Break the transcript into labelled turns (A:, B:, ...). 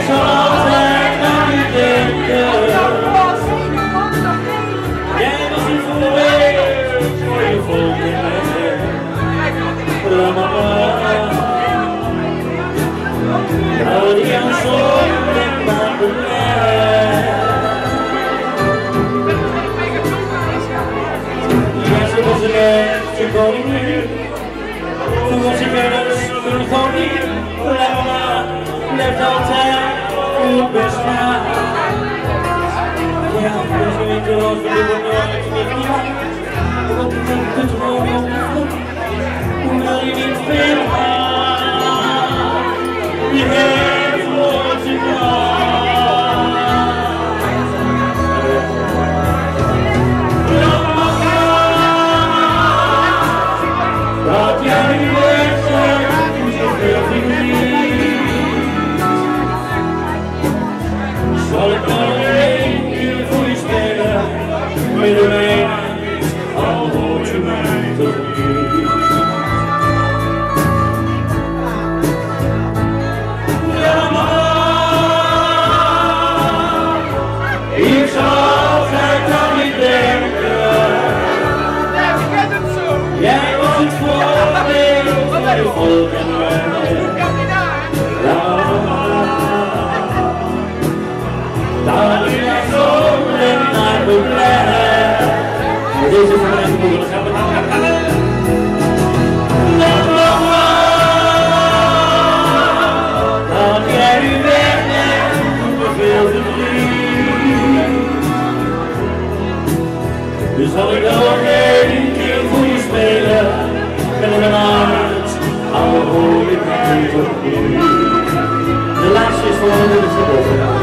A: zal altijd aan je denken. Jij was een voorbeeld voor je volk en mij. Houd ik jou zo en maak me blij. Ja, ze was een echte koningin. Toen was ik ergens, toen gewoon niet. Blijft altijd goed bestaan. Ja, dus we weten wel, we doen nooit meer niemand. Want ik denk het gewoon op de vloed. Hoe wil je niet veel aan? Je hebt voor je klaar. Dat jij nu weg bent, zoveel verdriet. Zal ik nog één keer voor je spelen, met de wijn, al hoort je mij toch niet. Ja maar, ik zal altijd aan je denken. Jij was het voorbeeld van je volk en mij. Daar is jij zo en naar me blij. Deze is voor mijn moeder, gaan we naar. Dat jij nu weg bent, doet me veel verdriet. Dus zal ik nog één keer voor je spelen, met een hart, al hoor ik mij toch niet. De laatste is voor de moeder.